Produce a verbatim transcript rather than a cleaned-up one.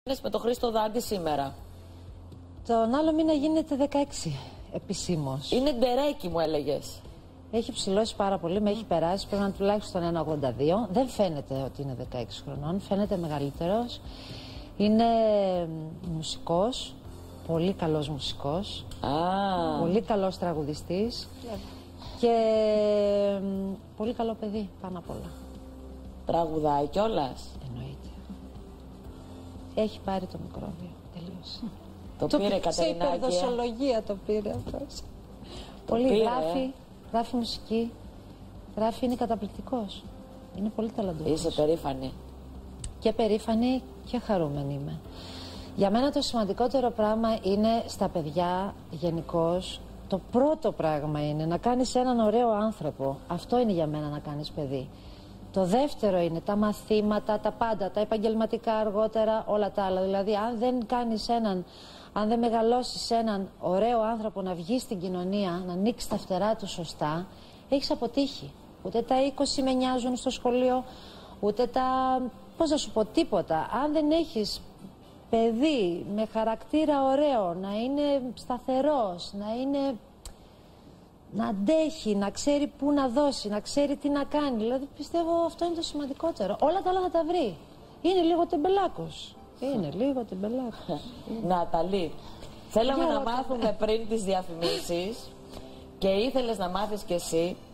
με τον Χρήστο Δάντη σήμερα. Τον άλλο μήνα γίνεται δεκαέξι επισήμως. Είναι ντερέκι, μου έλεγες. Έχει ψηλώσει πάρα πολύ, με έχει περάσει, πρέπει να είναι τουλάχιστον ένα ογδόντα δύο. Δεν φαίνεται ότι είναι δεκαέξι χρονών, φαίνεται μεγαλύτερος. Είναι μουσικός, πολύ καλός μουσικός, Ah. πολύ καλός τραγουδιστής yeah. και πολύ καλό παιδί πάνω απ' όλα. Τραγουδάει κιόλας. Εννοείται. Έχει πάρει το μικρόβιο, τελείωσε. Το, το πήρε Κατερινάκη. Σε υπερδοσολογία το πήρε αυτός. Πολύ πήρε. γράφει, γράφει μουσική, γράφει, είναι καταπληκτικός. Είναι πολύ ταλαντούχος. Είσαι περήφανη. Και περήφανη και χαρούμενη είμαι. Για μένα το σημαντικότερο πράγμα είναι στα παιδιά γενικώς. Το πρώτο πράγμα είναι να κάνεις έναν ωραίο άνθρωπο. Αυτό είναι για μένα να κάνεις παιδί. Το δεύτερο είναι τα μαθήματα, τα πάντα, τα επαγγελματικά αργότερα, όλα τα άλλα. Δηλαδή αν δεν κάνεις έναν, αν δεν μεγαλώσεις έναν ωραίο άνθρωπο να βγει στην κοινωνία, να ανοίξει τα φτερά του σωστά, έχεις αποτύχει. Ούτε τα είκοσι με νοιάζουν στο σχολείο, ούτε τα... πώς να σου πω, τίποτα. Αν δεν έχεις παιδί με χαρακτήρα ωραίο, να είναι σταθερός, να είναι... να αντέχει, να ξέρει πού να δώσει, να ξέρει τι να κάνει. Δηλαδή πιστεύω αυτό είναι το σημαντικότερο. Όλα τα άλλα θα τα βρει. Είναι λίγο τεμπελάκος. Είναι λίγο τεμπελάκος. Ναταλή, θέλαμε Για να μάθουμε πριν τις διαφημίσεις και ήθελες να μάθεις κι εσύ